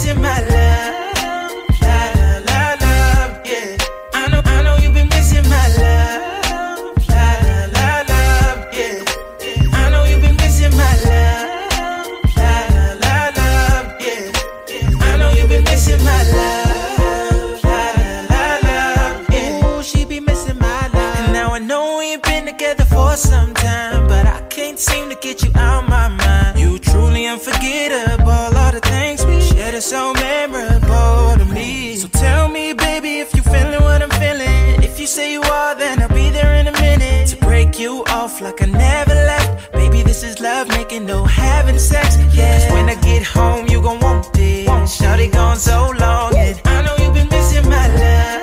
missing my love, love, love, love, yeah. I know you've been missing my love, love, love, love, yeah. I know you've been missing my love, love, love, love, yeah. I know you've been missing my love, love, love, love, yeah. Ooh, she be missing my love. And now I know we ain't been together for some time, but I can't seem to get you out my mind. You truly unforgettable. All the things we shared are so memorable to me. So tell me, baby, if you feeling what I'm feeling. If you say you are, then I'll be there in a minute to break you off like I never left. Baby, this is love making, no having sex. Yeah, 'cause when I get home, you gon' want it. Shawty gone so long, and I know you've been missing my love.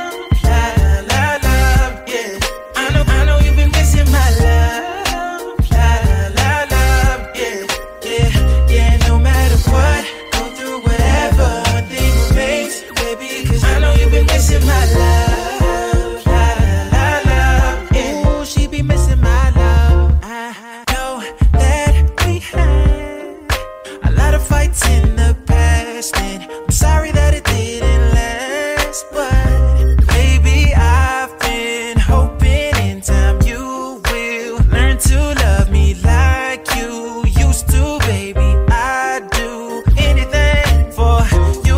Missing my love, love, love, love, yeah. Ooh, she be missing my love. I know that we had a lot of fights in the past, and I'm sorry that it didn't last, but baby, I've been hoping in time you will learn to love me like you used to, baby. I'd do anything for you.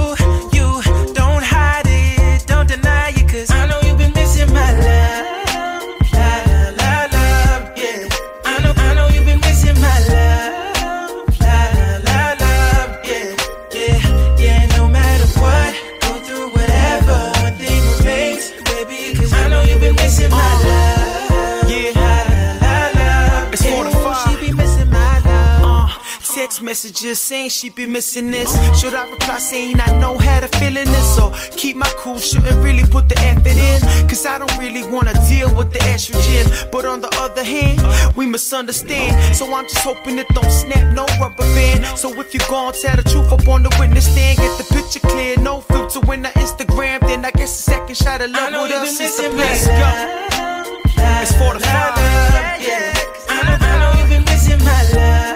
I know you've been missing my love, love, love, love, yeah. I know you've been missing my love, love, love, love, yeah. Yeah, yeah, no matter what, go through whatever, one thing remains, baby, 'cause I know you've been missing my love, yeah, love, love, love, it's 45. She be missing my love. Text messages saying she be missing this. Should I reply saying I know how to feeling this? Or keep my cool, shouldn't really put the effort in, 'cause I don't really wanna deal with the estrogen. But on the other hand, we misunderstand, so I'm just hoping it don't snap, no rubber band. So if you gon' tell the truth up on the witness stand, get the picture clear, no filter when I Instagram, then I guess a second shot of love with us is the place. Go. It's 45. Yeah. I know you've been missing my love.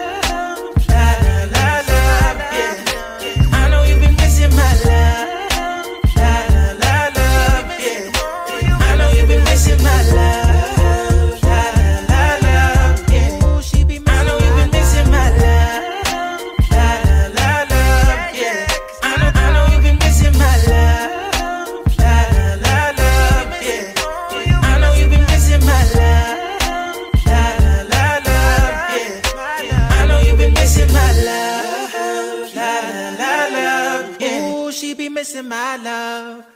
Missing my love, love, love, love, yeah. Ooh, she be missing. I know you've been missing my love, love, love, love, yeah. I know you've been missing my love, love, love, love, yeah. I know you've been missing my love, love, love, love, yeah. I know you've been missing my love, love, love, love, yeah. Ooh, she be missing my love.